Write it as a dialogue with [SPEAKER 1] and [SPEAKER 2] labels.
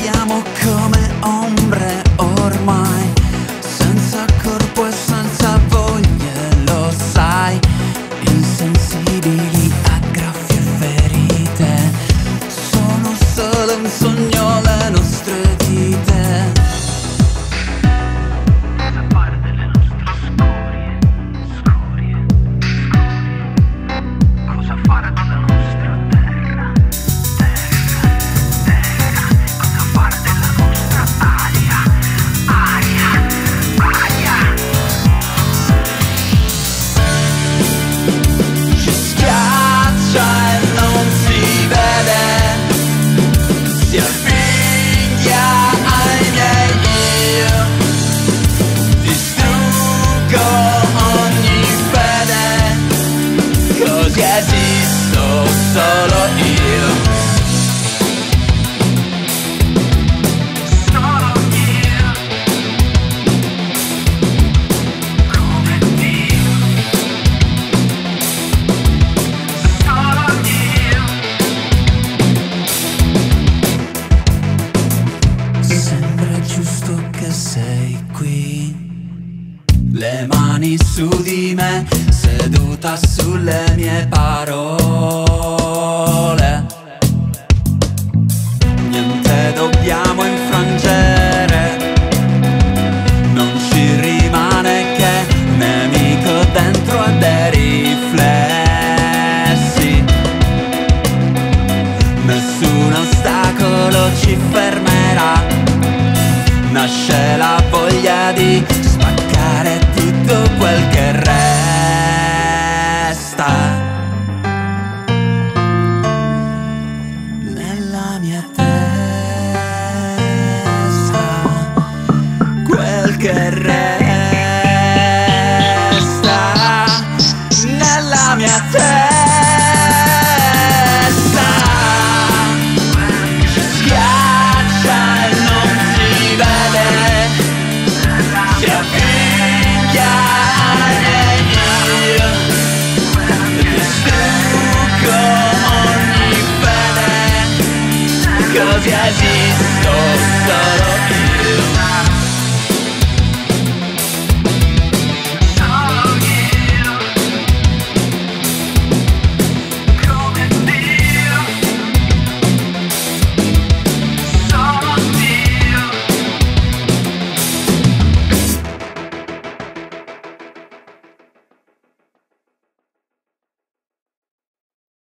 [SPEAKER 1] Siamo come ombre ormai, senza corpo e senza voglie, lo sai, insensibili a graffie e ferite. Sono solo un sogno le nostre dita.
[SPEAKER 2] Cosa fare delle nostre scorie, scorie, scorie? Cosa fare della nostra terra, terra, terra? Cosa fare della nostra aria, aria, aria?
[SPEAKER 1] Ci schiaccia e non si vede, si avviglia ai miei io, distruggo ogni fede, così esisto solo io.
[SPEAKER 2] Solo io, come Dio. Solo io.
[SPEAKER 1] Sembra giusto che sei qui, le mani su di me, seduta sulle mie parole. Niente dobbiamo infrangere, non ci rimane che nemico dentro a dei riflessi. Nessun ostacolo ci fermerà, nasce la voglia di spaccare tutto quel che resta. Nella mia testa, quel che resta. Nella mia testa ci schiaccia e non si vede, si avviglia ai miei io, distruggo ogni fede, così esisto solo io.